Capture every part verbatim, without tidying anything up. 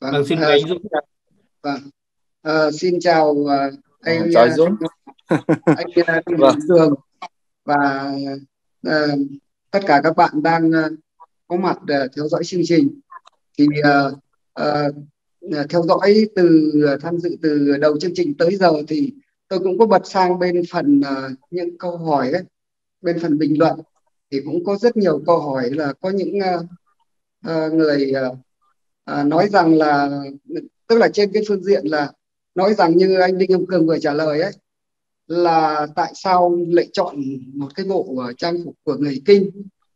Vâng, Vâng, xin mời à, anh Dũng. vâng. À, xin chào à, À, anh chào anh à, Dũng. anh à, Đinh Vâng. Hùng Cường và à, tất cả các bạn đang à, có mặt à, theo dõi chương trình. Thì à, à, à, theo dõi từ à, tham dự từ đầu chương trình tới giờ thì tôi cũng có bật sang bên phần à, những câu hỏi ấy, bên phần bình luận thì cũng có rất nhiều câu hỏi, là có những à, à, người à, à, nói rằng là, tức là trên cái phương diện là nói rằng như anh Đinh Hùng Cường vừa trả lời ấy, là tại sao lại chọn một cái bộ ờ, trang phục của người Kinh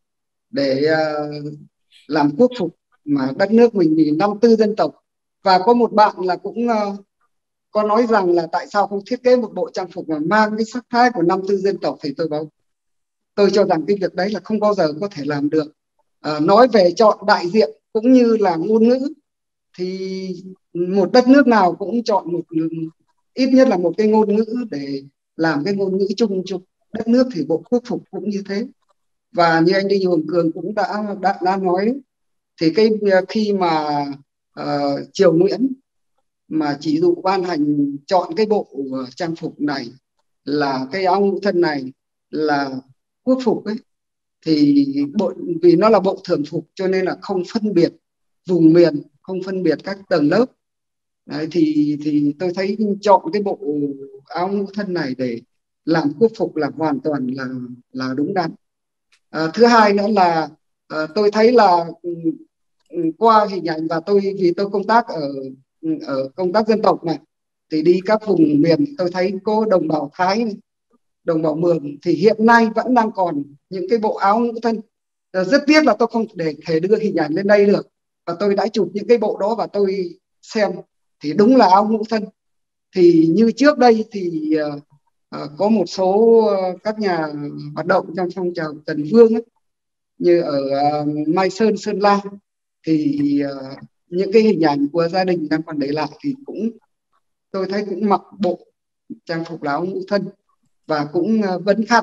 để ờ, làm quốc phục, mà đất nước mình thì năm tư dân tộc. Và có một bạn là cũng ờ, có nói rằng là tại sao không thiết kế một bộ trang phục mà mang cái sắc thái của năm tư dân tộc. Thì tôi bảo, tôi cho rằng cái việc đấy là không bao giờ có thể làm được. Ờ, nói về chọn đại diện cũng như là ngôn ngữ thì một đất nước nào cũng chọn một, ít nhất là một cái ngôn ngữ để làm cái ngôn ngữ chung cho đất nước, thì bộ quốc phục cũng như thế. Và như anh Đinh Hùng Cường cũng đã đã, đã nói, thì cái khi mà uh, Triều Nguyễn mà chỉ dụ ban hành chọn cái bộ uh, trang phục này, là cái áo ngũ thân này là quốc phục ấy, thì bộ, vì nó là bộ thường phục cho nên là không phân biệt vùng miền, không phân biệt các tầng lớp. Đấy, thì thì tôi thấy chọn cái bộ áo ngũ thân này để làm quốc phục là hoàn toàn là là đúng đắn. À, thứ hai nữa là à, tôi thấy là ừ, ừ, qua hình ảnh, và tôi vì tôi công tác ở ừ, ở công tác dân tộc này, thì đi các vùng miền tôi thấy có đồng bào Thái này, đồng bào Mường, thì hiện nay vẫn đang còn những cái bộ áo ngũ thân. À, rất tiếc là tôi không để thể đưa hình ảnh lên đây được, và tôi đã chụp những cái bộ đó và tôi xem thì đúng là áo ngũ thân. Thì như trước đây thì uh, uh, có một số uh, các nhà hoạt động trong phong trào Tần Vương ấy, như ở uh, Mai Sơn, Sơn La, thì uh, những cái hình ảnh của gia đình đang còn để lại thì cũng, tôi thấy cũng mặc bộ trang phục là áo ngũ thân và cũng uh, vấn khăn.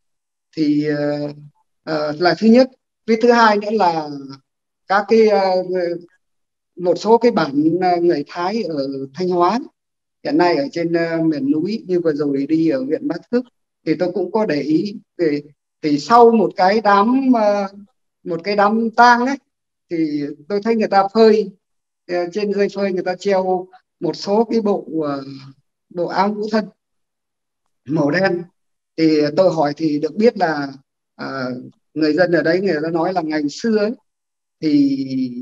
Thì uh, uh, là thứ nhất. Cái thứ hai nữa là các cái uh, một số cái bản uh, người Thái ở Thanh Hóa hiện nay ở trên uh, miền núi, như vừa rồi đi ở huyện Bát Phước, thì tôi cũng có để ý về, thì sau một cái đám uh, một cái đám tang ấy, thì tôi thấy người ta phơi uh, trên dây phơi người ta treo một số cái bộ uh, bộ áo ngũ thân màu đen. Thì tôi hỏi thì được biết là uh, người dân ở đấy người ta nói là ngày xưa ấy, thì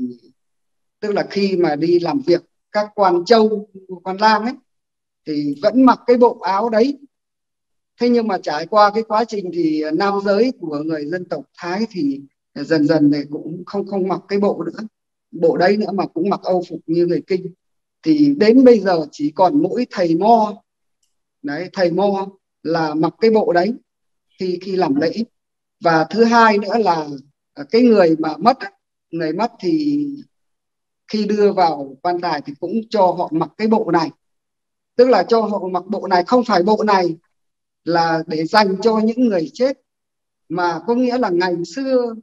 tức là khi mà đi làm việc các quan châu, quan lang ấy, thì vẫn mặc cái bộ áo đấy. Thế nhưng mà trải qua cái quá trình thì nam giới của người dân tộc Thái thì dần dần này cũng không không mặc cái bộ nữa, bộ đấy nữa, mà cũng mặc Âu phục như người Kinh. Thì đến bây giờ chỉ còn mỗi thầy mo, đấy, thầy mo là mặc cái bộ đấy khi khi làm lễ. Và thứ hai nữa là cái người mà mất, người mất thì khi đưa vào quan tài thì cũng cho họ mặc cái bộ này, tức là cho họ mặc bộ này. Không phải bộ này là để dành cho những người chết, mà có nghĩa là ngày xưa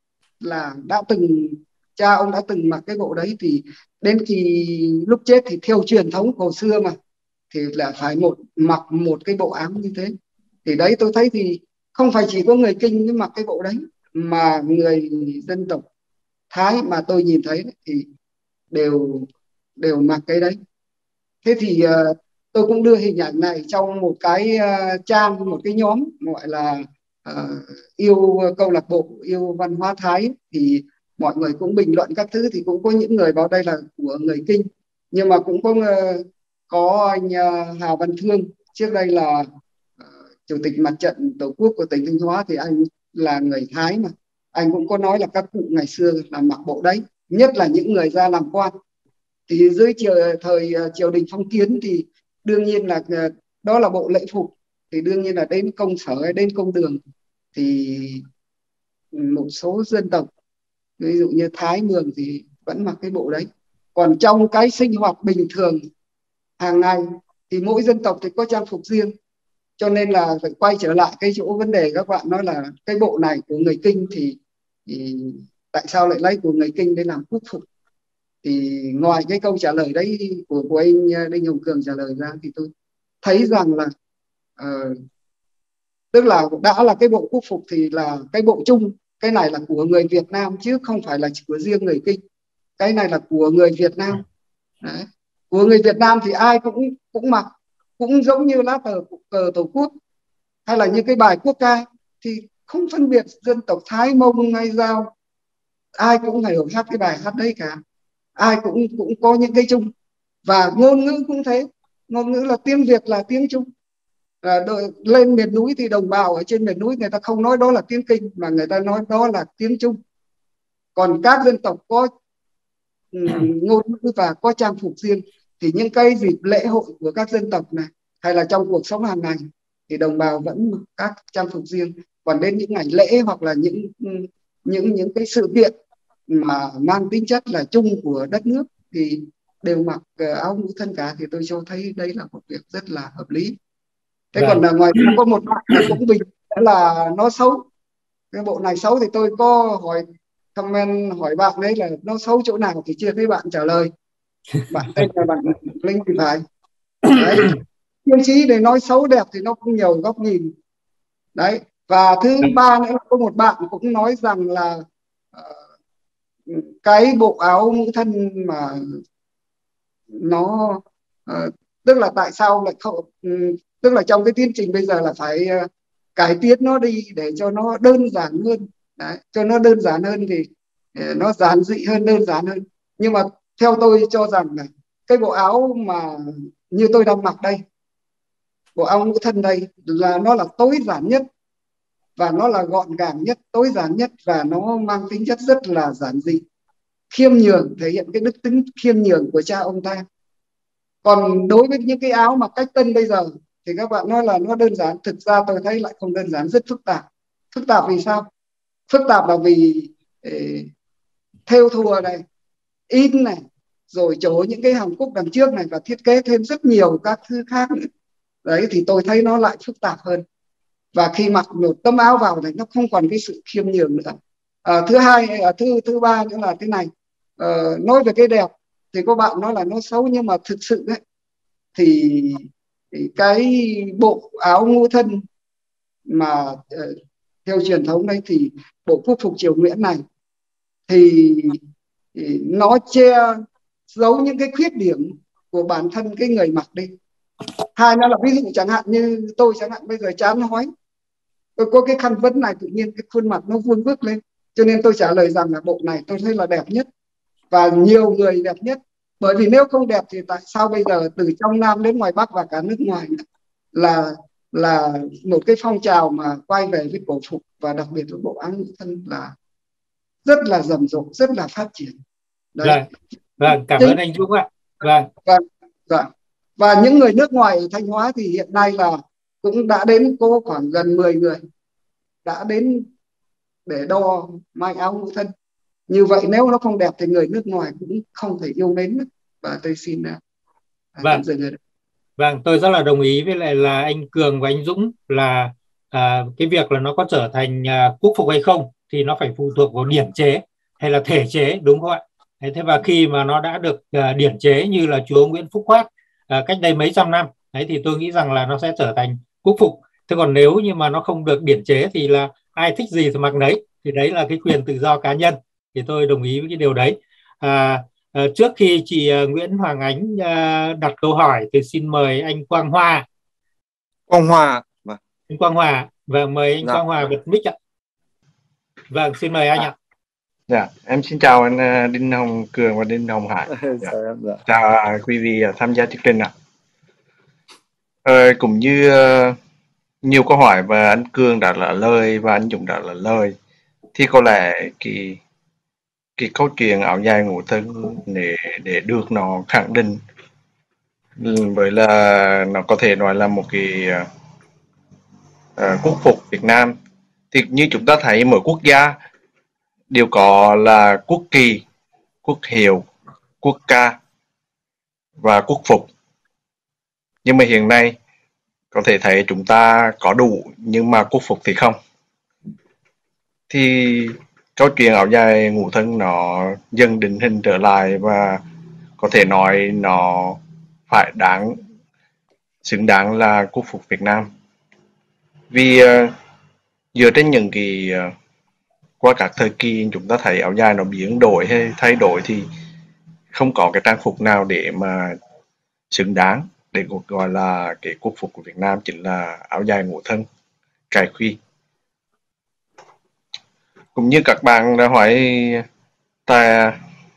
là đã từng, cha ông đã từng mặc cái bộ đấy, thì đến khi lúc chết thì theo truyền thống cổ xưa mà, thì là phải một mặc một cái bộ áo như thế. Thì đấy tôi thấy thì không phải chỉ có người Kinh mới mặc cái bộ đấy, mà người dân tộc Thái mà tôi nhìn thấy thì đều đều mặc cái đấy. Thế thì uh, tôi cũng đưa hình ảnh này trong một cái uh, trang, một cái nhóm gọi là uh, yêu câu lạc bộ yêu văn hóa Thái, thì mọi người cũng bình luận các thứ, thì cũng có những người báo đây là của người Kinh, nhưng mà cũng có uh, có anh uh, Hà Văn Thương, trước đây là uh, chủ tịch mặt trận tổ quốc của tỉnh Thanh Hóa, thì anh là người Thái mà anh cũng có nói là các cụ ngày xưa là mặc bộ đấy, nhất là những người ra làm quan. Thì dưới triều, thời uh, triều đình phong kiến thì đương nhiên là uh, đó là bộ lễ phục, thì đương nhiên là đến công sở hay đến công đường thì một số dân tộc ví dụ như Thái, Mường thì vẫn mặc cái bộ đấy. Còn trong cái sinh hoạt bình thường hàng ngày thì mỗi dân tộc thì có trang phục riêng, cho nên là phải quay trở lại cái chỗ vấn đề các bạn nói là cái bộ này của người Kinh thì, thì tại sao lại lấy của người Kinh để làm quốc phục. Thì ngoài cái câu trả lời đấy của của anh Đinh Hùng Cường trả lời ra thì tôi thấy rằng là ờ, tức là đã là cái bộ quốc phục thì là cái bộ chung, cái này là của người Việt Nam chứ không phải là chỉ của riêng người Kinh, cái này là của người Việt Nam. Đấy. Của người Việt Nam thì ai cũng cũng mặc, cũng giống như lá cờ cờ tổ quốc hay là những cái bài quốc ca, thì không phân biệt dân tộc Thái, Mông hay Dao, ai cũng phải hát cái bài hát đấy cả, ai cũng cũng có những cái chung. Và ngôn ngữ cũng thế, ngôn ngữ là tiếng Việt là tiếng chung. À, đôi, lên miền núi thì đồng bào ở trên miền núi người ta không nói đó là tiếng Kinh mà người ta nói đó là tiếng Trung. Còn các dân tộc có um, ngôn ngữ và có trang phục riêng, thì những cái dịp lễ hội của các dân tộc này hay là trong cuộc sống hàng ngày thì đồng bào vẫn mặc các trang phục riêng. Còn đến những ngày lễ hoặc là những những những cái sự kiện mà mang tính chất là chung của đất nước thì đều mặc áo ngũ thân cả, thì tôi cho thấy đấy là một việc rất là hợp lý. Thế còn Vâng. là ngoài ra có một bạn là cũng bình là nó xấu, cái bộ này xấu, thì tôi có hỏi comment hỏi bạn đấy là nó xấu chỗ nào thì chưa thấy bạn trả lời. Bạn tên là bạn Linh thì phải. Đấy, tiêu chí để nói xấu đẹp thì nó cũng nhiều góc nhìn. Đấy, và thứ ba nữa là có một bạn cũng nói rằng là uh, cái bộ áo ngũ thân mà nó uh, tức là tại sao lại không um, tức là trong cái tiến trình bây giờ là phải uh, cải tiến nó đi để cho nó đơn giản hơn. Đấy, cho nó đơn giản hơn thì uh, nó giản dị hơn, đơn giản hơn. Nhưng mà theo tôi cho rằng là cái bộ áo mà như tôi đang mặc đây, bộ áo ngũ thân đây là nó là tối giản nhất và nó là gọn gàng nhất, tối giản nhất, và nó mang tính chất rất là giản dị, khiêm nhường, thể hiện cái đức tính khiêm nhường của cha ông ta. Còn đối với những cái áo mà cách tân bây giờ thì các bạn nói là nó đơn giản, thực ra tôi thấy lại không đơn giản, rất phức tạp. Phức tạp vì sao? Phức tạp là vì eh, thêu thùa này, in này, rồi chỗ những cái hàm cúc đằng trước này, và thiết kế thêm rất nhiều các thứ khác nữa. Đấy thì tôi thấy nó lại phức tạp hơn. Và khi mặc một tấm áo vào thì nó không còn cái sự khiêm nhường nữa. À, thứ hai, à, thứ thứ ba nữa là thế này. À, nói về cái đẹp thì có bạn nói là nó xấu, nhưng mà thực sự ấy, thì, thì cái bộ áo ngũ thân mà uh, theo truyền thống đấy thì bộ quốc phục triều Nguyễn này thì, thì nó che giấu những cái khuyết điểm của bản thân cái người mặc đi. Hai nữa là ví dụ chẳng hạn như tôi chẳng hạn bây giờ chán nói, tôi có cái khăn vấn này tự nhiên cái khuôn mặt nó vuông vức lên, cho nên tôi trả lời rằng là bộ này tôi thấy là đẹp nhất và nhiều người đẹp nhất. Bởi vì nếu không đẹp thì tại sao bây giờ từ trong Nam đến ngoài Bắc và cả nước ngoài là là một cái phong trào mà quay về với cổ phục và đặc biệt với bộ áo ngũ thân là rất là rầm rộ, rất là phát triển. Đấy. Vâng, vâng, cảm Chính, ơn anh Dũng ạ. Vâng. và, và, và những người nước ngoài ở Thanh Hóa thì hiện nay là cũng đã đến, có khoảng gần mười người đã đến để đo may áo ngũ thân. Như vậy nếu nó không đẹp thì người nước ngoài cũng không thể yêu mến được. Và tôi xin uh, Vâng. tạm dừng ở đây. Vâng, tôi rất là đồng ý với lại là anh Cường và anh Dũng là à, cái việc là nó có trở thành à, quốc phục hay không thì nó phải phụ thuộc vào điển chế hay là thể chế, đúng không ạ? Thế và khi mà nó đã được à, điển chế như là chúa Nguyễn Phúc Khoác à, cách đây mấy trăm năm, đấy thì tôi nghĩ rằng là nó sẽ trở thành quốc phục. Thế còn nếu như mà nó không được điển chế thì là ai thích gì thì mặc nấy, thì đấy là cái quyền tự do cá nhân, thì tôi đồng ý với cái điều đấy. À, À, trước khi chị uh, Nguyễn Hoàng Ánh uh, đặt câu hỏi thì xin mời anh Quang Hoa. Quang Hoa. Vâng. Anh Quang Hoa, vâng, mời anh Dạ. Quang Hoa bật mic ạ. Vâng, xin mời anh ạ. Dạ, em xin chào anh Đinh Hồng Cường và Đinh Hồng Hải. Dạ. Dạ. Chào quý vị tham gia chương trình ạ. Ờ, cũng như uh, nhiều câu hỏi và anh Cường đã trả lời và anh Dũng đã trả lời, thì có lẽ cái cái câu chuyện áo dài ngũ thân để để được nó khẳng định với là nó có thể nói là một cái uh, quốc phục Việt Nam, thì như chúng ta thấy mỗi quốc gia đều có là quốc kỳ, quốc hiệu, quốc ca và quốc phục. Nhưng mà hiện nay có thể thấy chúng ta có đủ nhưng mà quốc phục thì không. Thì câu chuyện áo dài ngũ thân nó dần định hình trở lại và có thể nói nó phải đáng xứng đáng là quốc phục Việt Nam. Vì uh, dựa trên những cái uh, qua các thời kỳ chúng ta thấy áo dài nó biến đổi hay thay đổi thì không có cái trang phục nào để mà xứng đáng để gọi là cái quốc phục của Việt Nam chính là áo dài ngũ thân cài khuy. Cũng như các bạn đã hỏi ta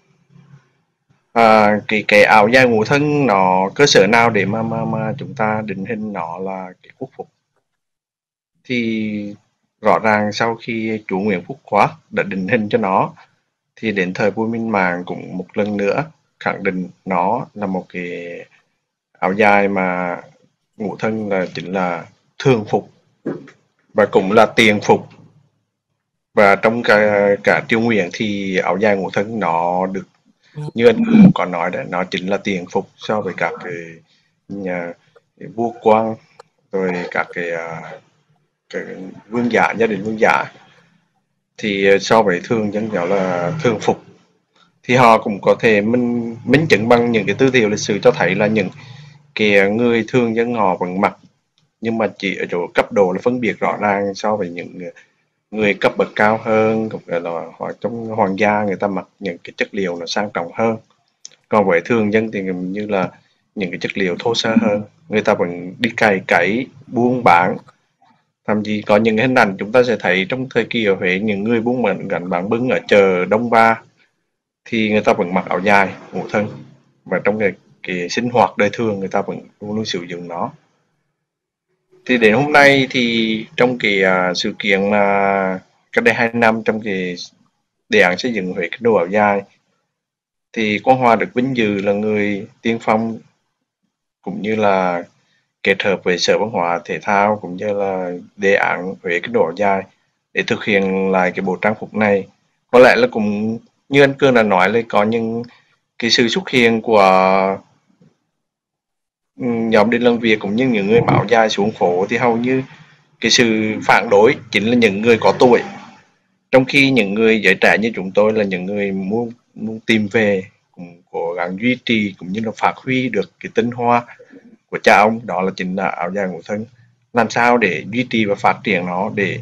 à, cái cái áo dài ngũ thân nó cơ sở nào để mà mà mà chúng ta định hình nó là cái quốc phục, thì rõ ràng sau khi chủ Nguyễn Phúc Khoác đã định hình cho nó thì đến thời vua Minh Mạng cũng một lần nữa khẳng định nó là một cái áo dài mà ngũ thân là chính là thường phục và cũng là tiền phục. Và trong cả, cả triều Nguyễn thì áo dài ngũ thân nó được như anh có nói đấy, nó chính là tiền phục so với các cái nhà cái vua quan rồi các cái, cái vương giả, gia đình vương giả, thì so với thường dân đó là thường phục. Thì họ cũng có thể minh minh chứng bằng những cái tư liệu lịch sử cho thấy là những cái người thường dân họ vẫn mặc, nhưng mà chỉ ở chỗ cấp độ là phân biệt rõ ràng so với những người cấp bậc cao hơn, cũng là họ trong hoàng gia người ta mặc những cái chất liệu nó sang trọng hơn. Còn với thường dân thì như là những cái chất liệu thô sơ hơn, người ta vẫn đi cày cấy buôn bán. Thậm chí có những hình ảnh chúng ta sẽ thấy trong thời kỳ ở Huế, những người buôn bán gánh bán bưng ở chợ Đông Ba thì người ta vẫn mặc áo dài ngũ thân, và trong cái, cái sinh hoạt đời thường người ta vẫn luôn luôn sử dụng nó. Thì đến hôm nay thì trong cái uh, sự kiện mà uh, cách đây hai năm trong cái đề án xây dựng Huế kinh đô áo dài, thì Quang Hòa được vinh dự là người tiên phong cũng như là kết hợp với Sở Văn hóa Thể thao cũng như là đề án Huế kinh đô áo dài để thực hiện lại cái bộ trang phục này. Có lẽ là cũng như anh Cương đã nói là có những cái sự xuất hiện của nhóm Đình Làng Việt cũng như những người áo dài xuống phố thì hầu như cái sự phản đối chính là những người có tuổi, trong khi những người giới trẻ như chúng tôi là những người muốn, muốn tìm về, cũng cố gắng duy trì cũng như là phát huy được cái tinh hoa của cha ông, đó là chính là áo dài ngũ thân. Làm sao để duy trì và phát triển nó, để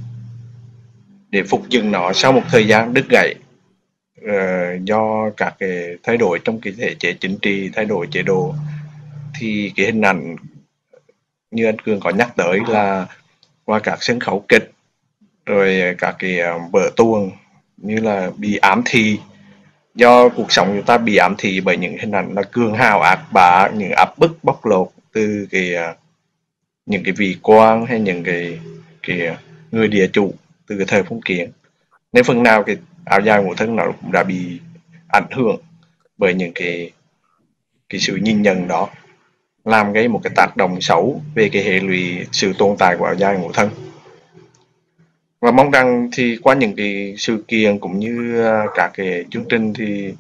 để phục dựng nó sau một thời gian đứt gãy uh, do các cái thay đổi trong cái thể chế chính trị, thay đổi chế độ, thì cái hình ảnh như anh Cường có nhắc tới là qua các sân khấu kịch rồi các cái vở tuồng như là bị ám thị, do cuộc sống chúng ta bị ám thị bởi những hình ảnh là cường hào ác bá, những áp bức bóc lột từ cái những cái vị quan hay những cái cái người địa chủ từ cái thời phong kiến, nên phần nào cái áo dài ngũ thân nó cũng đã bị ảnh hưởng bởi những cái cái sự nhìn nhận đó, làm gây một cái tác động xấu về cái hệ lụy sự tồn tại của áo dài ngũ thân. Và mong rằng thì qua những cái sự kiện cũng như các cái chương trình thì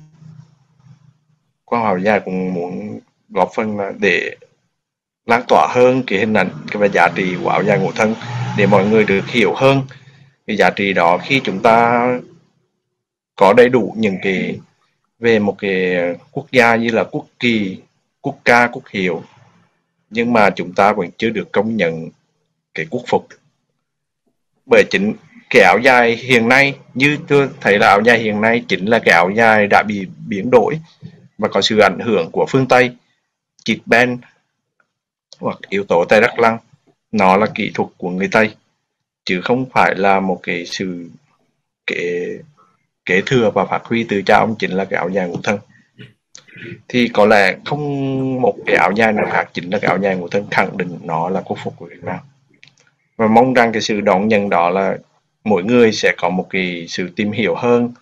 Quang Hòa áo dài cũng muốn góp phần để lan tỏa hơn cái hình ảnh và giá trị của áo dài ngũ thân, để mọi người được hiểu hơn cái giá trị đó. Khi chúng ta có đầy đủ những cái về một cái quốc gia như là quốc kỳ, quốc ca, quốc hiệu, nhưng mà chúng ta vẫn chưa được công nhận cái quốc phục. Bởi chính cái áo dài hiện nay, như tôi thấy là áo dài hiện nay chính là cái áo dài đã bị biến đổi và có sự ảnh hưởng của phương Tây, chít ben hoặc yếu tố Tây Đắc Lăng. Nó là kỹ thuật của người Tây chứ không phải là một cái sự kế kế thừa và phát huy từ cha ông chính là cái áo dài ngũ thân. Thì có lẽ không một cái áo dài nào khác, chính là cái áo dài ngũ thân khẳng định nó là quốc phục của Việt Nam. Và mong rằng cái sự đón nhận đó là mỗi người sẽ có một cái sự tìm hiểu hơn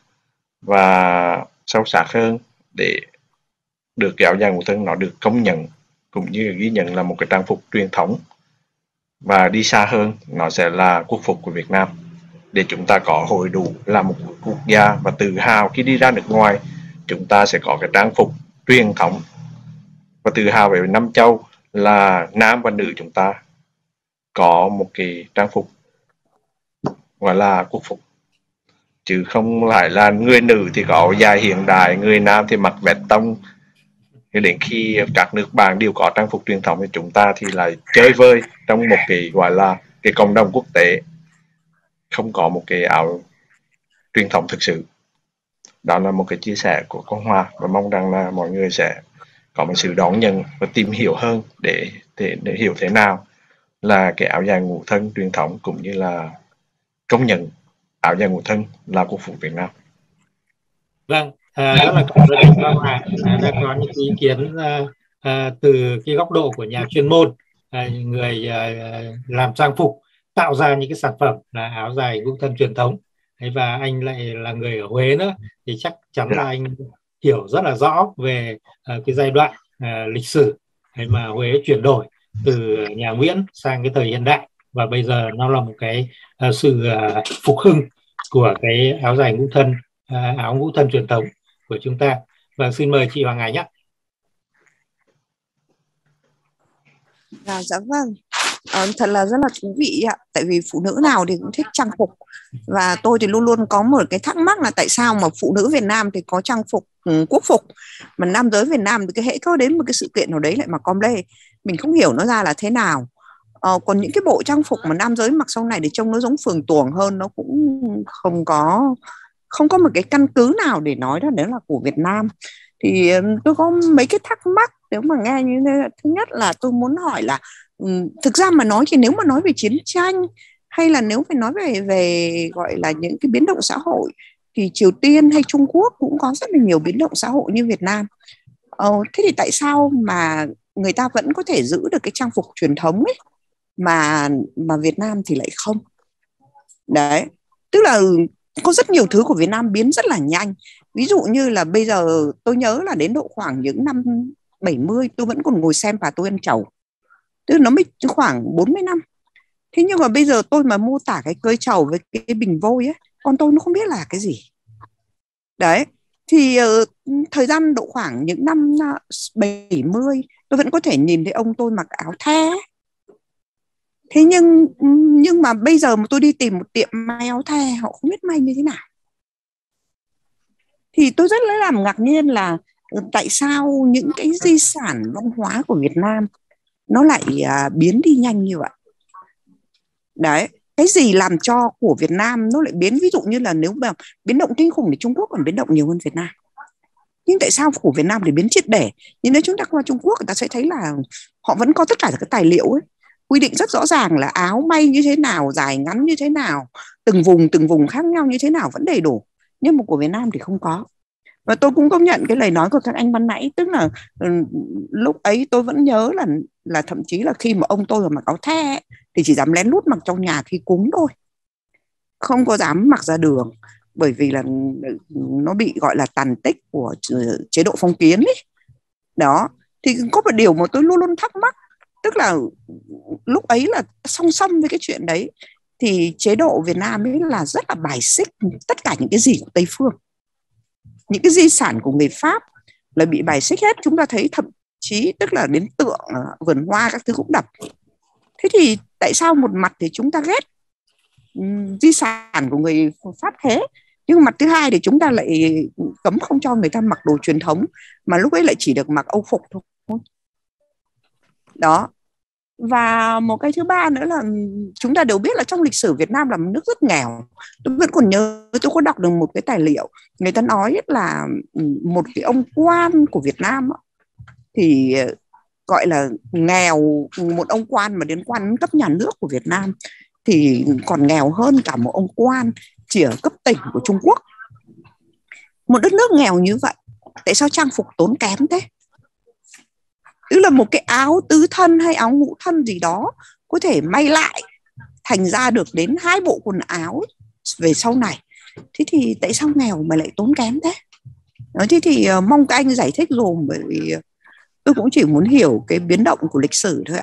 và sâu sắc hơn để được cái áo dài ngũ thân nó được công nhận cũng như ghi nhận là một cái trang phục truyền thống, và đi xa hơn nó sẽ là quốc phục của Việt Nam, để chúng ta có hội đủ là một quốc gia và tự hào khi đi ra nước ngoài chúng ta sẽ có cái trang phục truyền thống, và tự hào về năm châu là nam và nữ chúng ta có một cái trang phục gọi là quốc phục. chứ không phải là người nữ thì có áo dài hiện đại, người nam thì mặc vest tông. Thì đến khi các nước bạn đều có trang phục truyền thống thì chúng ta thì lại chơi vơi trong một cái gọi là cái cộng đồng quốc tế, không có một cái áo truyền thống thực sự. Đó là một cái chia sẻ của con Hòa, và mong rằng là mọi người sẽ có một sự đón nhận và tìm hiểu hơn để, để, để hiểu thế nào là cái áo dài ngũ thân truyền thống, cũng như là công nhận áo dài ngũ thân là quốc phục Việt Nam. Vâng, à, rất là cảm ơn anh Quang Hòa à, đã có những ý kiến à, à, từ cái góc độ của nhà chuyên môn, à, người à, làm trang phục, tạo ra những cái sản phẩm là áo dài ngũ thân truyền thống. Đấy, và anh lại là người ở Huế nữa thì chắc chắn là anh hiểu rất là rõ về à, cái giai đoạn à, lịch sử đấy mà Huế chuyển đổi từ nhà Nguyễn sang cái thời hiện đại, và bây giờ nó là một cái à, sự à, phục hưng của cái áo dài ngũ thân, à, áo ngũ thân truyền thống của chúng ta. Và xin mời chị Hoàng Ánh nhé. À, dạ vâng, à, thật là rất là thú vị ạ. Tại vì phụ nữ nào thì cũng thích trang phục, và tôi thì luôn luôn có một cái thắc mắc là tại sao mà phụ nữ Việt Nam thì có trang phục um, quốc phục, mà nam giới Việt Nam thì cái hễ có đến một cái sự kiện nào đấy lại mặc com lê, mình không hiểu nó ra là thế nào. Ờ, còn những cái bộ trang phục mà nam giới mặc sau này thì trông nó giống phường tuồng hơn, nó cũng không có không có một cái căn cứ nào để nói đó đấy là của Việt Nam. Thì tôi có mấy cái thắc mắc nếu mà nghe như thế. Thứ nhất là tôi muốn hỏi là um, thực ra mà nói thì nếu mà nói về chiến tranh, hay là nếu phải nói về về gọi là những cái biến động xã hội, thì Triều Tiên hay Trung Quốc cũng có rất là nhiều biến động xã hội như Việt Nam. Ờ, thế thì tại sao mà người ta vẫn có thể giữ được cái trang phục truyền thống ấy, mà mà Việt Nam thì lại không? Đấy, tức là có rất nhiều thứ của Việt Nam biến rất là nhanh. Ví dụ như là bây giờ tôi nhớ là đến độ khoảng những năm bảy mươi tôi vẫn còn ngồi xem Bà Tôi Ăn Trầu, tức là nó mới khoảng bốn mươi năm. Thế nhưng mà bây giờ tôi mà mô tả cái cơi trầu với cái bình vôi ấy, con tôi nó không biết là cái gì. Đấy, thì uh, thời gian độ khoảng những năm bảy mươi tôi vẫn có thể nhìn thấy ông tôi mặc áo the. Thế nhưng nhưng mà bây giờ mà tôi đi tìm một tiệm may áo the, họ không biết may như thế nào. Thì tôi rất là làm ngạc nhiên là tại sao những cái di sản văn hóa của Việt Nam nó lại uh, biến đi nhanh như vậy. Đấy, cái gì làm cho của Việt Nam nó lại biến, ví dụ như là nếu mà biến động kinh khủng thì Trung Quốc còn biến động nhiều hơn Việt Nam. Nhưng tại sao của Việt Nam thì biến triệt để? Nhưng nếu chúng ta qua Trung Quốc, người ta sẽ thấy là họ vẫn có tất cả các tài liệu ấy, quy định rất rõ ràng là áo may như thế nào, dài ngắn như thế nào, từng vùng từng vùng khác nhau như thế nào vẫn đầy đủ. Nhưng mà của Việt Nam thì không có. Và tôi cũng công nhận cái lời nói của các anh ban nãy, tức là lúc ấy tôi vẫn nhớ là là thậm chí là khi mà ông tôi mặc áo the thì chỉ dám lén lút mặc trong nhà khi cúng thôi, không có dám mặc ra đường, bởi vì là nó bị gọi là tàn tích của chế độ phong kiến ấy. Đó, thì có một điều mà tôi luôn luôn thắc mắc, tức là lúc ấy là song song với cái chuyện đấy thì chế độ Việt Nam ấy là rất là bài xích tất cả những cái gì của Tây phương. Những cái di sản của người Pháp là bị bài xích hết. Chúng ta thấy thậm chí tức là đến tượng, vườn hoa các thứ cũng đập. Thế thì tại sao một mặt thì chúng ta ghét um, di sản của người Pháp thế, nhưng mặt thứ hai thì chúng ta lại cấm không cho người ta mặc đồ truyền thống, mà lúc ấy lại chỉ được mặc Âu phục thôi. Đó. Và một cái thứ ba nữa là chúng ta đều biết là trong lịch sử Việt Nam là một nước rất nghèo. Tôi vẫn còn nhớ, tôi có đọc được một cái tài liệu, người ta nói là một cái ông quan của Việt Nam thì gọi là nghèo, một ông quan mà đến quan cấp nhà nước của Việt Nam thì còn nghèo hơn cả một ông quan chỉ ở cấp tỉnh của Trung Quốc. Một đất nước nghèo như vậy, tại sao trang phục tốn kém thế? Tức là một cái áo tứ thân hay áo ngũ thân gì đó có thể may lại thành ra được đến hai bộ quần áo về sau này. Thế thì tại sao nghèo mà lại tốn kém thế? Đó, thế thì uh, mong các anh giải thích dùm, bởi vì tôi cũng chỉ muốn hiểu cái biến động của lịch sử thôi ạ.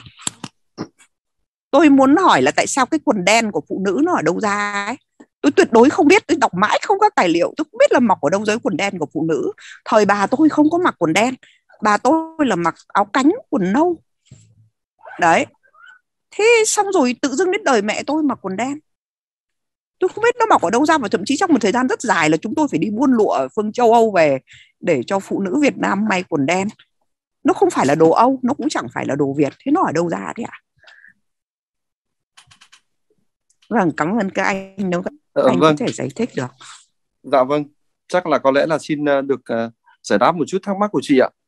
Tôi muốn hỏi là tại sao cái quần đen của phụ nữ nó ở đâu ra ấy? Tôi tuyệt đối không biết, tôi đọc mãi không có tài liệu, tôi không biết là mặc ở đâu dưới quần đen của phụ nữ. Thời bà tôi không có mặc quần đen, bà tôi là mặc áo cánh quần nâu. Đấy. Thế xong rồi tự dưng đến đời mẹ tôi mặc quần đen. Tôi không biết nó mọc ở đâu ra, và thậm chí trong một thời gian rất dài là chúng tôi phải đi buôn lụa ở phương châu Âu về để cho phụ nữ Việt Nam may quần đen. Nó không phải là đồ Âu, nó cũng chẳng phải là đồ Việt. Thế nó ở đâu ra thế ạ? Vâng, cảm ơn các anh nếu các Ờ, anh vâng. có thể giải thích được. Dạ vâng, chắc là có lẽ là xin uh, được uh, giải đáp một chút thắc mắc của chị ạ.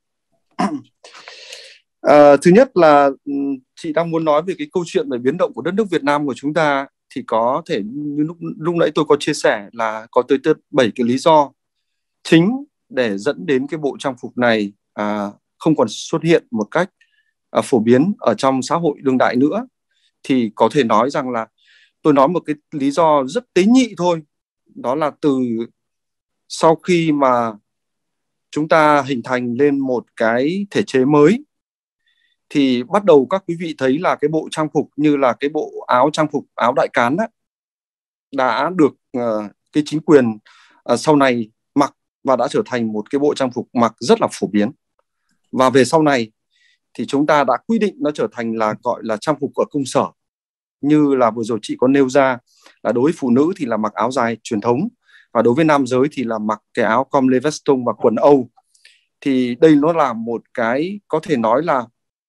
Uh, thứ nhất là um, chị đang muốn nói về cái câu chuyện về biến động của đất nước Việt Nam của chúng ta, thì có thể như lúc, lúc nãy tôi có chia sẻ là có tới tới bảy cái lý do chính để dẫn đến cái bộ trang phục này uh, không còn xuất hiện một cách uh, phổ biến ở trong xã hội đương đại nữa. Thì có thể nói rằng là tôi nói một cái lý do rất tế nhị thôi, đó là từ sau khi mà chúng ta hình thành lên một cái thể chế mới thì bắt đầu các quý vị thấy là cái bộ trang phục như là cái bộ áo trang phục áo đại cán đó, đã được uh, cái chính quyền uh, sau này mặc và đã trở thành một cái bộ trang phục mặc rất là phổ biến. Và về sau này thì chúng ta đã quy định nó trở thành là gọi là trang phục ở công sở, như là vừa rồi chị có nêu ra là đối với phụ nữ thì là mặc áo dài truyền thống, và đối với nam giới thì là mặc cái áo com lê veston và quần Âu. Thì đây nó là một cái có thể nói là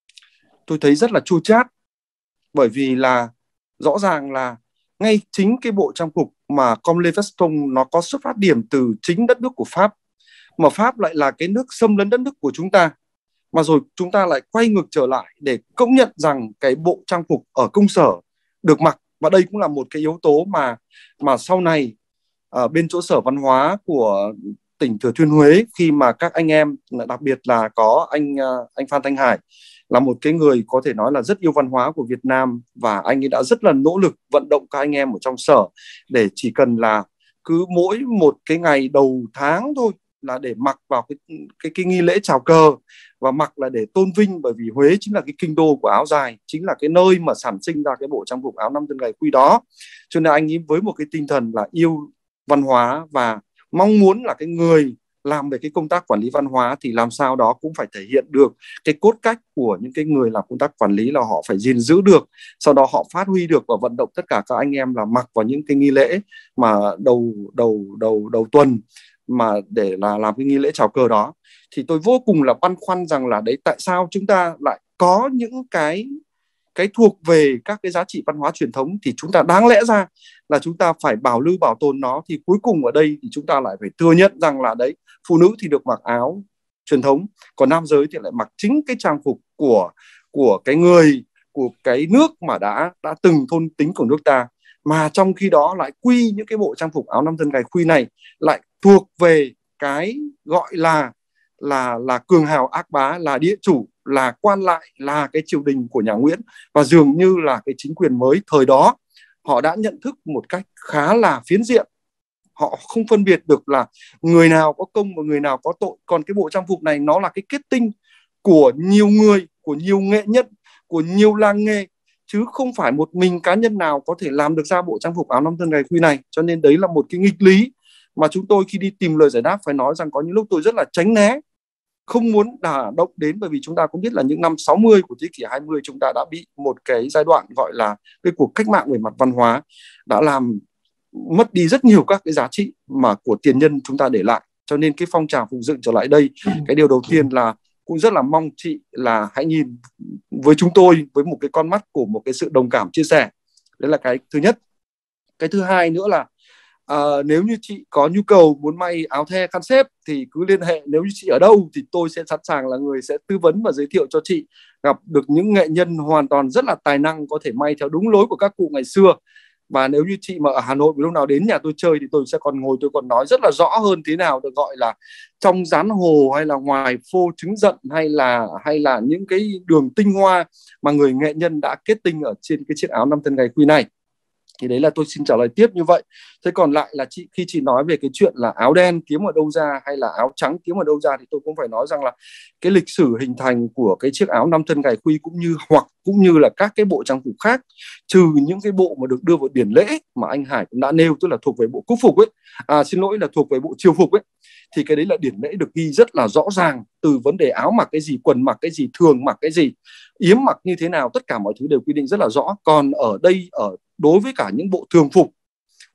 tôi thấy rất là chua chát, bởi vì là rõ ràng là ngay chính cái bộ trang phục mà com lê veston nó có xuất phát điểm từ chính đất nước của Pháp, mà Pháp lại là cái nước xâm lấn đất nước của chúng ta, mà rồi chúng ta lại quay ngược trở lại để công nhận rằng cái bộ trang phục ở công sở được mặc. Và đây cũng là một cái yếu tố mà mà sau này ở bên chỗ Sở Văn hóa của tỉnh Thừa Thiên Huế, khi mà các anh em, đặc biệt là có anh anh Phan Thanh Hải là một cái người có thể nói là rất yêu văn hóa của Việt Nam, và anh ấy đã rất là nỗ lực vận động các anh em ở trong sở để chỉ cần là cứ mỗi một cái ngày đầu tháng thôi là để mặc vào cái cái, cái nghi lễ chào cờ, và mặc là để tôn vinh, bởi vì Huế chính là cái kinh đô của áo dài, chính là cái nơi mà sản sinh ra cái bộ trang phục áo năm tân gài khuy đó. Cho nên anh ấy với một cái tinh thần là yêu văn hóa và mong muốn là cái người làm về cái công tác quản lý văn hóa thì làm sao đó cũng phải thể hiện được cái cốt cách của những cái người làm công tác quản lý, là họ phải gìn giữ được, sau đó họ phát huy được và vận động tất cả các anh em là mặc vào những cái nghi lễ mà đầu đầu đầu đầu tuần mà để là làm cái nghi lễ chào cờ đó. Thì tôi vô cùng là băn khoăn rằng là đấy, tại sao chúng ta lại có những cái cái thuộc về các cái giá trị văn hóa truyền thống thì chúng ta đáng lẽ ra là chúng ta phải bảo lưu bảo tồn nó. Thì cuối cùng ở đây thì chúng ta lại phải thừa nhận rằng là đấy, phụ nữ thì được mặc áo truyền thống, còn nam giới thì lại mặc chính cái trang phục của của cái người, của cái nước mà đã đã từng thôn tính của nước ta, mà trong khi đó lại quy những cái bộ trang phục áo năm tân gài khuy này lại thuộc về cái gọi là là là cường hào ác bá, là địa chủ, là quan lại, là cái triều đình của nhà Nguyễn. Và dường như là cái chính quyền mới thời đó họ đã nhận thức một cách khá là phiến diện, họ không phân biệt được là người nào có công và người nào có tội. Còn cái bộ trang phục này nó là cái kết tinh của nhiều người, của nhiều nghệ nhân, của nhiều làng nghề, chứ không phải một mình cá nhân nào có thể làm được ra bộ trang phục áo năm tân gài khuy này. Cho nên đấy là một cái nghịch lý mà chúng tôi khi đi tìm lời giải đáp phải nói rằng có những lúc tôi rất là tránh né, không muốn đả động đến, bởi vì chúng ta cũng biết là những năm sáu mươi của thế kỷ hai mươi chúng ta đã bị một cái giai đoạn gọi là cái cuộc cách mạng về mặt văn hóa đã làm mất đi rất nhiều các cái giá trị mà của tiền nhân chúng ta để lại. Cho nên cái phong trào phục dựng trở lại đây, cái điều đầu tiên là cũng rất là mong chị là hãy nhìn với chúng tôi với một cái con mắt của một cái sự đồng cảm chia sẻ. Đấy là cái thứ nhất. Cái thứ hai nữa là à, nếu như chị có nhu cầu muốn may áo the khăn xếp thì cứ liên hệ. Nếu như chị ở đâu thì tôi sẽ sẵn sàng là người sẽ tư vấn và giới thiệu cho chị gặp được những nghệ nhân hoàn toàn rất là tài năng, có thể may theo đúng lối của các cụ ngày xưa. Và nếu như chị mà ở Hà Nội lúc nào đến nhà tôi chơi thì tôi sẽ còn ngồi tôi còn nói rất là rõ hơn thế nào được gọi là trong dán hồ hay là ngoài phô trứng giận hay là hay là những cái đường tinh hoa mà người nghệ nhân đã kết tinh ở trên cái chiếc áo năm tân gài khuy này. Thì đấy là tôi xin trả lời tiếp như vậy. Thế còn lại là chị khi chị nói về cái chuyện là áo đen kiếm ở đâu ra hay là áo trắng kiếm ở đâu ra thì tôi cũng phải nói rằng là cái lịch sử hình thành của cái chiếc áo năm tân gài khuy cũng như hoặc cũng như là các cái bộ trang phục khác, trừ những cái bộ mà được đưa vào điển lễ mà anh Hải cũng đã nêu, tức là thuộc về bộ quốc phục ấy, à xin lỗi là thuộc về bộ triều phục ấy, thì cái đấy là điển lễ được ghi rất là rõ ràng, từ vấn đề áo mặc cái gì, quần mặc cái gì, thường mặc cái gì, yếm mặc như thế nào, tất cả mọi thứ đều quy định rất là rõ. Còn ở đây ở đối với cả những bộ thường phục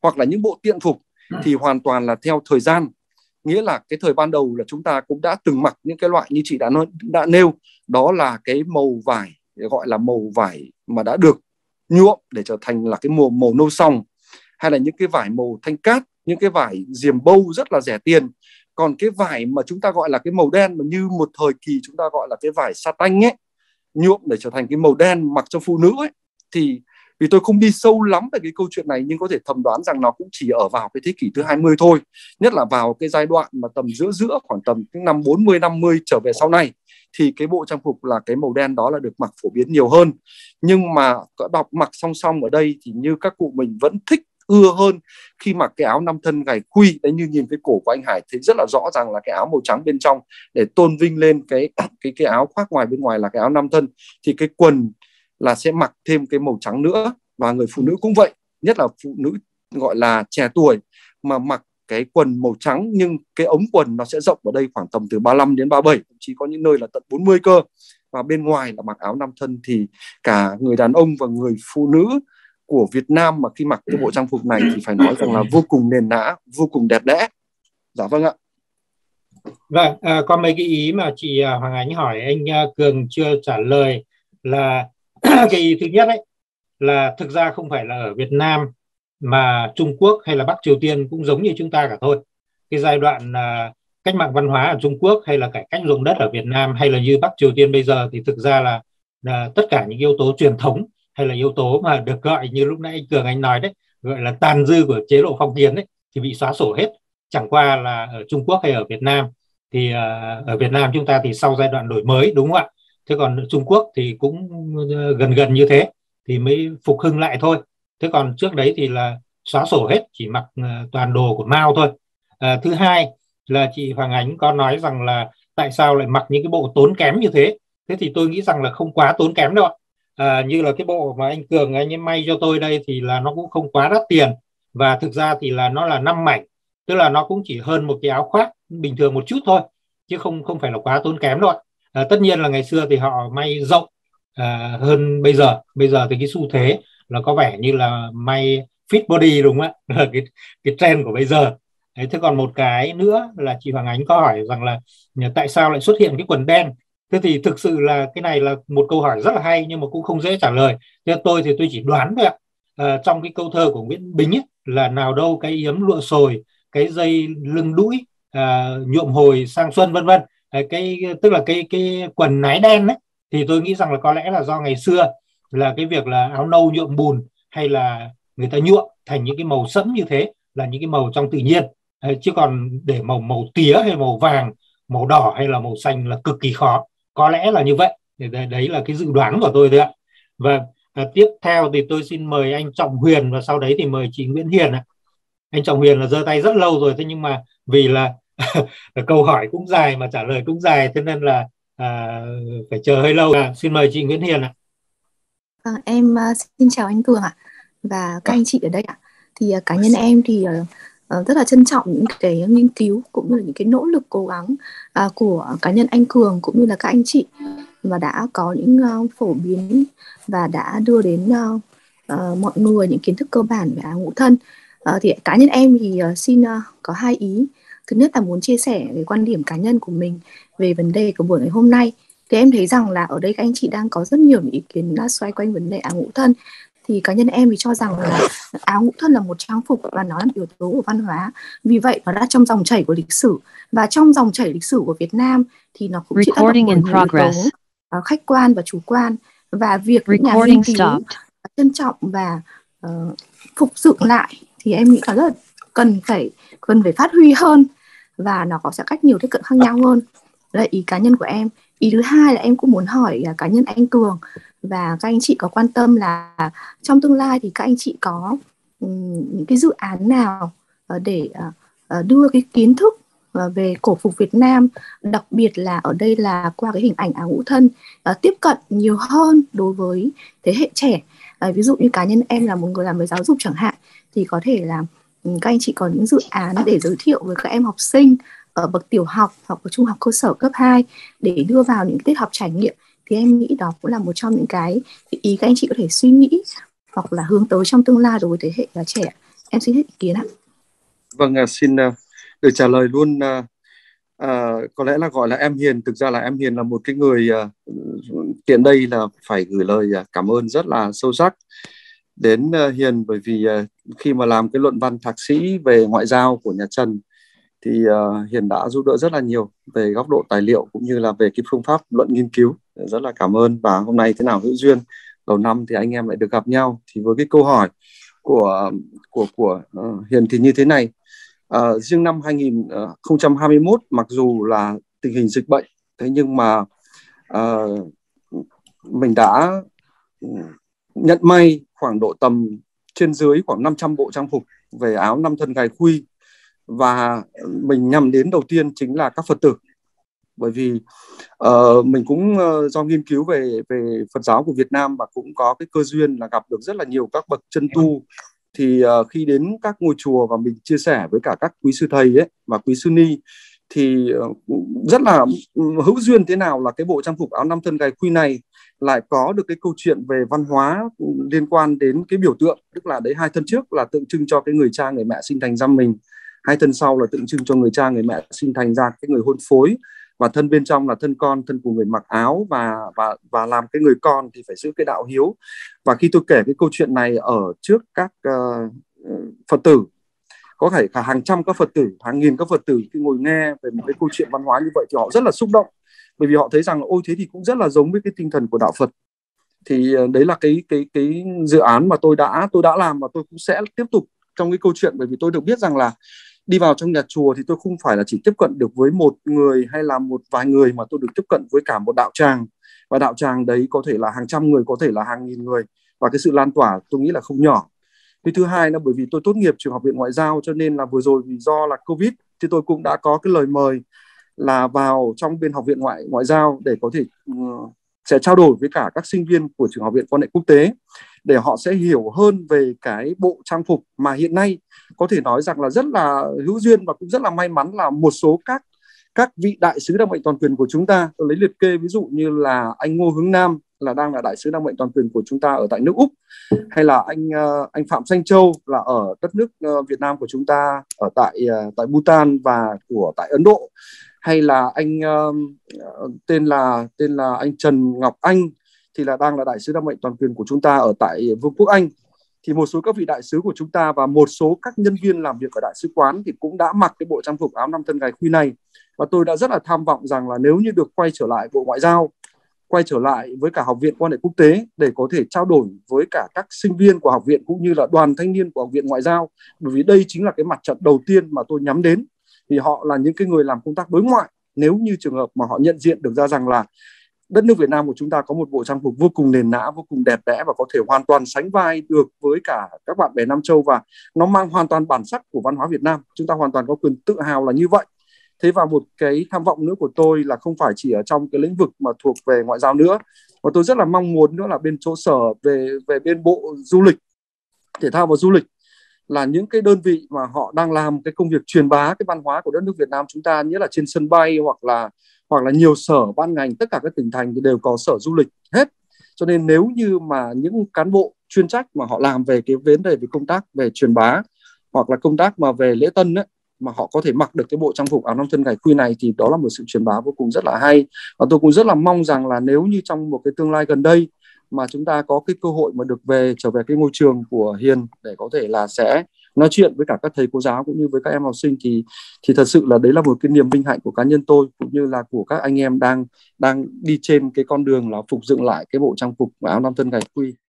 hoặc là những bộ tiện phục thì hoàn toàn là theo thời gian. Nghĩa là cái thời ban đầu là chúng ta cũng đã từng mặc những cái loại như chị đã nói, đã nêu, đó là cái màu vải gọi là màu vải mà đã được nhuộm để trở thành là cái màu màu nâu sòng, hay là những cái vải màu thanh cát, những cái vải diềm bâu rất là rẻ tiền. Còn cái vải mà chúng ta gọi là cái màu đen, mà như một thời kỳ chúng ta gọi là cái vải sa tanh ấy, nhuộm để trở thành cái màu đen mặc cho phụ nữ ấy, thì vì tôi không đi sâu lắm về cái câu chuyện này, nhưng có thể thầm đoán rằng nó cũng chỉ ở vào cái thế kỷ thứ hai mươi thôi, nhất là vào cái giai đoạn mà tầm giữa giữa khoảng tầm những năm bốn mươi năm mươi trở về sau này, thì cái bộ trang phục là cái màu đen đó là được mặc phổ biến nhiều hơn. Nhưng mà đọc mặc song song ở đây thì như các cụ mình vẫn thích ưa hơn khi mặc cái áo năm thân gài khuy đấy, như nhìn cái cổ của anh Hải thấy rất là rõ ràng là cái áo màu trắng bên trong để tôn vinh lên cái cái cái áo khoác ngoài bên ngoài là cái áo năm thân, thì cái quần là sẽ mặc thêm cái màu trắng nữa. Và người phụ nữ cũng vậy, nhất là phụ nữ gọi là trẻ tuổi mà mặc cái quần màu trắng, nhưng cái ống quần nó sẽ rộng ở đây khoảng tầm từ ba mươi lăm đến ba mươi bảy, thậm chí có những nơi là tận bốn mươi cơ. Và bên ngoài là mặc áo năm thân, thì cả người đàn ông và người phụ nữ của Việt Nam mà khi mặc cái bộ trang phục này thì phải nói rằng là vô cùng nền nã, vô cùng đẹp đẽ. Dạ vâng ạ. Vâng, à, có mấy cái ý mà chị Hoàng Ánh hỏi anh Cường chưa trả lời là cái ý thứ nhất ấy là thực ra không phải là ở Việt Nam mà Trung Quốc hay là Bắc Triều Tiên cũng giống như chúng ta cả thôi. Cái giai đoạn à, cách mạng văn hóa ở Trung Quốc hay là cải cách ruộng đất ở Việt Nam hay là như Bắc Triều Tiên bây giờ thì thực ra là, là tất cả những yếu tố truyền thống hay là yếu tố mà được gọi như lúc nãy anh Cường anh nói đấy, gọi là tàn dư của chế độ phong kiến đấy, thì bị xóa sổ hết. Chẳng qua là ở Trung Quốc hay ở Việt Nam thì uh, ở Việt Nam chúng ta thì sau giai đoạn đổi mới, đúng không ạ? Thế còn ở Trung Quốc thì cũng gần gần như thế thì mới phục hưng lại thôi. Thế còn trước đấy thì là xóa sổ hết, chỉ mặc uh, toàn đồ của Mao thôi. Uh, thứ hai là chị Hoàng Ánh có nói rằng là tại sao lại mặc những cái bộ tốn kém như thế. Thế thì tôi nghĩ rằng là không quá tốn kém đâu ạ. À, như là cái bộ mà anh Cường anh ấy may cho tôi đây thì là nó cũng không quá đắt tiền, và thực ra thì là nó là năm mảnh, tức là nó cũng chỉ hơn một cái áo khoác bình thường một chút thôi, chứ không không phải là quá tốn kém đâu ạ. À, tất nhiên là ngày xưa thì họ may rộng à, hơn bây giờ. Bây giờ thì cái xu thế là có vẻ như là may fit body, đúng không ạ? cái cái trend của bây giờ. Đấy, thế còn một cái nữa là chị Hoàng Ánh có hỏi rằng là tại sao lại xuất hiện cái quần đen. Thế thì thực sự là cái này là một câu hỏi rất là hay nhưng mà cũng không dễ trả lời. Thế tôi thì tôi chỉ đoán thôi ạ. À, trong cái câu thơ của Nguyễn Bính ấy, là nào đâu cái yếm lụa sồi, cái dây lưng đũi, à, nhuộm hồi sang xuân vân vân. À, cái tức là cái cái quần nái đen ấy, thì tôi nghĩ rằng là có lẽ là do ngày xưa là cái việc là áo nâu nhuộm bùn hay là người ta nhuộm thành những cái màu sẫm như thế là những cái màu trong tự nhiên. À, chứ còn để màu màu tía hay màu vàng, màu đỏ hay là màu xanh là cực kỳ khó. Có lẽ là như vậy. Đấy, đấy là cái dự đoán của tôi thôi ạ. Và à, tiếp theo thì tôi xin mời anh Trọng Huyền và sau đấy thì mời chị Nguyễn Hiền ạ. Anh Trọng Huyền là giơ tay rất lâu rồi, thế nhưng mà vì là câu hỏi cũng dài mà trả lời cũng dài, thế nên là à, phải chờ hơi lâu. À, xin mời chị Nguyễn Hiền ạ. À, em uh, xin chào anh Cường ạ và các anh chị ở đây ạ. Thì uh, cá nhân em thì uh, uh, rất là trân trọng những cái nghiên cứu cũng như là những cái nỗ lực cố gắng uh, của cá nhân anh Cường cũng như là các anh chị và đã có những uh, phổ biến và đã đưa đến uh, uh, mọi người những kiến thức cơ bản về áo ngũ thân. Uh, thì cá nhân em thì uh, xin uh, có hai ý. Thứ nhất là muốn chia sẻ về quan điểm cá nhân của mình về vấn đề của buổi ngày hôm nay. Thì em thấy rằng là ở đây các anh chị đang có rất nhiều ý kiến xoay quanh vấn đề áo ngũ thân. Thì cá nhân em thì cho rằng là áo ngũ thân là một trang phục và nó là một yếu tố của văn hóa. Vì vậy nó đã trong dòng chảy của lịch sử. Và trong dòng chảy lịch sử của Việt Nam thì nó cũng chỉ tác động bởi nhiều yếu tố khách quan và chủ quan. Và việc những nhà nghiên cứu trân trọng và uh, phục dựng lại thì em nghĩ là rất là cần phải cần phải phát huy hơn và nó có sẽ cách nhiều tiếp cận khác nhau hơn. Đó là ý cá nhân của em. Ý thứ hai là em cũng muốn hỏi uh, cá nhân anh Cường và các anh chị có quan tâm là trong tương lai thì các anh chị có um, những cái dự án nào uh, để uh, uh, đưa cái kiến thức uh, về cổ phục Việt Nam, đặc biệt là ở đây là qua cái hình ảnh áo ngũ thân uh, tiếp cận nhiều hơn đối với thế hệ trẻ. Uh, ví dụ như cá nhân em là một người làm về giáo dục chẳng hạn, thì có thể là um, các anh chị có những dự án để giới thiệu với các em học sinh ở bậc tiểu học hoặc ở trung học cơ sở cấp hai để đưa vào những tiết học trải nghiệm. Thì em nghĩ đó cũng là một trong những cái ý các anh chị có thể suy nghĩ hoặc là hướng tới trong tương lai đối với thế hệ trẻ Em xin hết ý kiến ạ. Vâng, xin uh, được trả lời luôn. Uh, uh, có lẽ là gọi là em Hiền, thực ra là em Hiền là một cái người uh, tiện đây là phải gửi lời uh, cảm ơn rất là sâu sắc đến uh, Hiền, bởi vì uh, khi mà làm cái luận văn thạc sĩ về ngoại giao của nhà Trần thì uh, Hiền đã giúp đỡ rất là nhiều về góc độ tài liệu cũng như là về cái phương pháp luận nghiên cứu. Rất là cảm ơn. Và hôm nay thế nào hữu duyên đầu năm thì anh em lại được gặp nhau. Thì với cái câu hỏi của của của uh, Hiền thì như thế này. Uh, riêng năm hai nghìn không trăm hai mươi mốt mặc dù là tình hình dịch bệnh, thế nhưng mà uh, mình đã nhận may khoảng độ tầm trên dưới khoảng năm trăm bộ trang phục về áo năm thân gài khuy, và mình nhằm đến đầu tiên chính là các Phật tử, bởi vì uh, mình cũng uh, do nghiên cứu về về Phật giáo của Việt Nam và cũng có cái cơ duyên là gặp được rất là nhiều các bậc chân tu. Thì uh, khi đến các ngôi chùa và mình chia sẻ với cả các quý sư thầy ấy và quý sư ni thì uh, rất là hữu duyên thế nào là cái bộ trang phục áo năm thân gài khuy này lại có được cái câu chuyện về văn hóa liên quan đến cái biểu tượng, tức là đấy hai thân trước là tượng trưng cho cái người cha người mẹ sinh thành ra mình, hai thân sau là tượng trưng cho người cha người mẹ sinh thành ra cái người hôn phối, và thân bên trong là thân con, thân của người mặc áo, và và và làm cái người con thì phải giữ cái đạo hiếu. Và khi tôi kể cái câu chuyện này ở trước các uh, Phật tử, có thể cả hàng trăm các Phật tử, hàng nghìn các Phật tử khi ngồi nghe về một cái câu chuyện văn hóa như vậy thì họ rất là xúc động, bởi vì họ thấy rằng ôi thế thì cũng rất là giống với cái tinh thần của đạo Phật. Thì uh, đấy là cái cái cái dự án mà tôi đã tôi đã làm và tôi cũng sẽ tiếp tục trong cái câu chuyện, bởi vì tôi được biết rằng là đi vào trong nhà chùa thì tôi không phải là chỉ tiếp cận được với một người hay là một vài người, mà tôi được tiếp cận với cả một đạo tràng, và đạo tràng đấy có thể là hàng trăm người, có thể là hàng nghìn người, và cái sự lan tỏa tôi nghĩ là không nhỏ. Cái thứ hai là bởi vì tôi tốt nghiệp trường Học viện Ngoại giao, cho nên là vừa rồi vì do là Covid thì tôi cũng đã có cái lời mời là vào trong bên Học viện Ngoại Ngoại giao để có thể uh, sẽ trao đổi với cả các sinh viên của trường Học viện Quan hệ Quốc tế, để họ sẽ hiểu hơn về cái bộ trang phục mà hiện nay có thể nói rằng là rất là hữu duyên, và cũng rất là may mắn là một số các các vị đại sứ đặc mệnh toàn quyền của chúng ta, tôi lấy liệt kê ví dụ như là anh Ngô Hướng Nam là đang là đại sứ đặc mệnh toàn quyền của chúng ta ở tại nước Úc, hay là anh anh Phạm Xanh Châu là ở đất nước Việt Nam của chúng ta ở tại tại Bhutan và của tại Ấn Độ, hay là anh uh, tên là tên là anh Trần Ngọc Anh thì là đang là đại sứ đặc mệnh toàn quyền của chúng ta ở tại Vương quốc Anh. Thì một số các vị đại sứ của chúng ta và một số các nhân viên làm việc ở đại sứ quán thì cũng đã mặc cái bộ trang phục áo năm thân gài khuy này, và tôi đã rất là tham vọng rằng là nếu như được quay trở lại Bộ Ngoại giao, quay trở lại với cả Học viện Quan hệ Quốc tế để có thể trao đổi với cả các sinh viên của học viện cũng như là đoàn thanh niên của Học viện Ngoại giao, bởi vì đây chính là cái mặt trận đầu tiên mà tôi nhắm đến, vì họ là những cái người làm công tác đối ngoại. Nếu như trường hợp mà họ nhận diện được ra rằng là đất nước Việt Nam của chúng ta có một bộ trang phục vô cùng nền nã, vô cùng đẹp đẽ và có thể hoàn toàn sánh vai được với cả các bạn bè Nam Châu, và nó mang hoàn toàn bản sắc của văn hóa Việt Nam, chúng ta hoàn toàn có quyền tự hào là như vậy. Thế và một cái tham vọng nữa của tôi là không phải chỉ ở trong cái lĩnh vực mà thuộc về ngoại giao nữa, mà tôi rất là mong muốn nữa là bên chỗ sở về về bên Bộ Du lịch, Thể thao và Du lịch, là những cái đơn vị mà họ đang làm cái công việc truyền bá cái văn hóa của đất nước Việt Nam chúng ta, nghĩa là trên sân bay hoặc là hoặc là nhiều sở ban ngành, tất cả các tỉnh thành thì đều có sở du lịch hết. Cho nên nếu như mà những cán bộ chuyên trách mà họ làm về cái vấn đề về công tác về truyền bá hoặc là công tác mà về lễ tân ấy, mà họ có thể mặc được cái bộ trang phục áo năm thân gài khuy này thì đó là một sự truyền bá vô cùng rất là hay. Và tôi cũng rất là mong rằng là nếu như trong một cái tương lai gần đây mà chúng ta có cái cơ hội mà được về trở về cái ngôi trường của Hiền để có thể là sẽ nói chuyện với cả các thầy cô giáo cũng như với các em học sinh, thì thì thật sự là đấy là một cái niềm vinh hạnh của cá nhân tôi cũng như là của các anh em đang đang đi trên cái con đường là phục dựng lại cái bộ trang phục áo năm thân gài khuy.